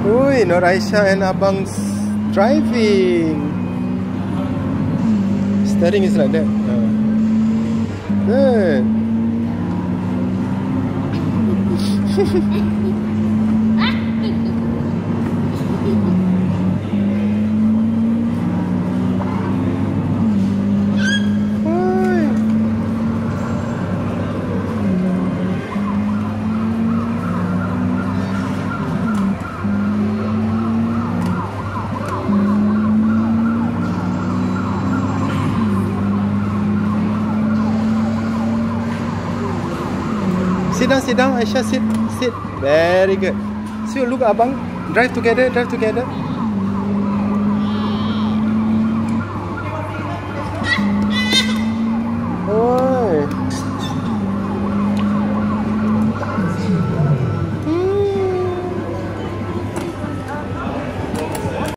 Ui, Nur Aisyah and abang's driving. Steering is like that. Good. Sit down, Aisyah, sit. Very good. So look, abang, drive together. Oh.